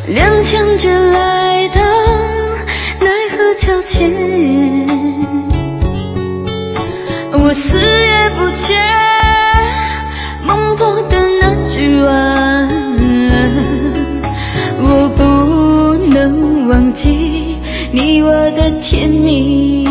踉跄着来到奈何桥前，我死也不觉梦破的那句晚安，我不能忘记你我的甜蜜，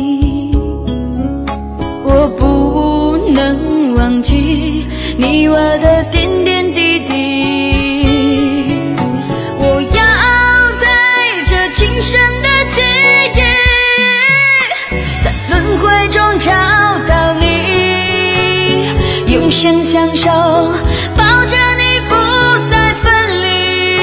我不能忘记你我的点点滴滴，我要带着今生的记忆，在轮回中找到你，永生相守，抱着你不再分离。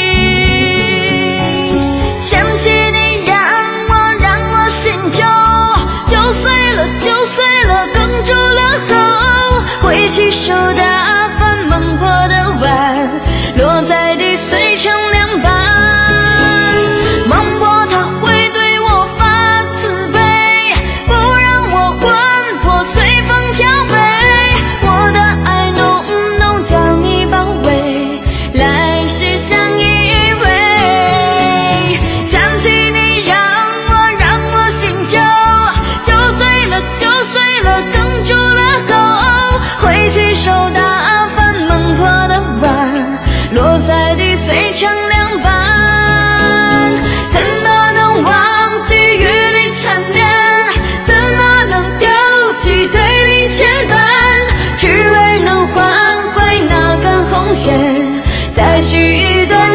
想起你让我心就碎了，就碎了，哽住了后，挥起手打翻梦破的碗，落在地碎成两半。梦破它会对我发慈悲，不让我魂魄随风飘飞，我的爱浓浓将你包围，来世相依偎。想起你让我心就碎了，就碎了，哽住了后，挥起手打翻梦破的碗，落在地碎成两半。怎么能忘记与你缠绵，怎么能丢弃对你牵绊，只为能换回那根红线，再续一段